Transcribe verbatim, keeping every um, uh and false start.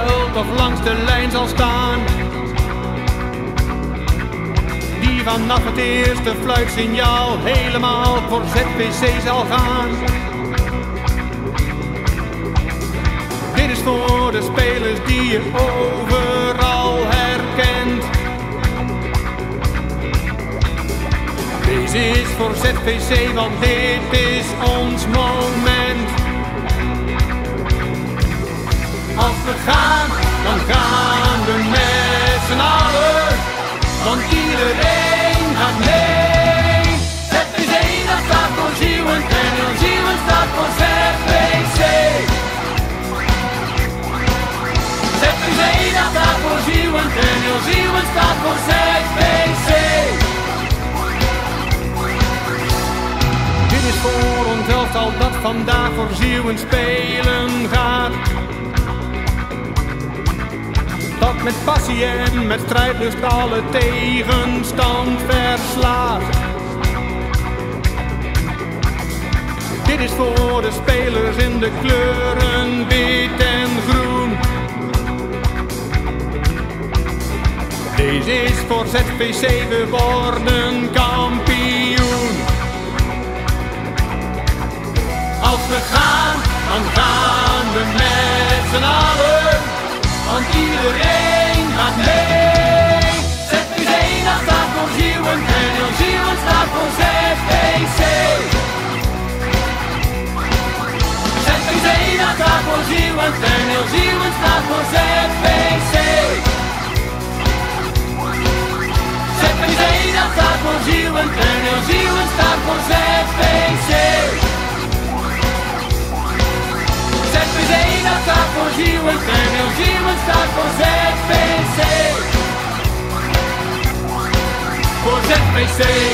veld of langs de lijn zal staan, die vanaf het eerste fluitsignaal helemaal voor Z V C zal gaan. Dit is voor de spelers die je overal herkent. Deze is voor Z V C, want dit is ons moment. Als we gaan, dan gaan we met z'n allen, want iedereen gaat mee. Z V C dat staat voor Zieuwent en heel Zieuwent staat voor Z V C. Z V C dat staat voor Zieuwent en heel Zieuwent staat voor Z V C. Dit is voor ons elftal dat vandaag voor Zieuwent spelen gaat, dat met passie en met strijdlust alle tegenstand verslaat. Dit is voor de spelers in de kleuren wit en groen. Deze is voor Z V C, we worden kampioen. Als we gaan, dan gaan we met z'n allen, want iedereen gaat mee. Z V C dat staat voor Zieuwent en heel Zieuwent staat voor Z V C. Z V C dat staat voor Zieuwent en heel Zieuwent staat voor Z V C. Z V C dat staat voor Zieuwent en heel Zieuwent staat voor Z V C. Z V C dat staat voor Zieuwent en heel Zieuwent staat voor Z V C. Voor Z V C.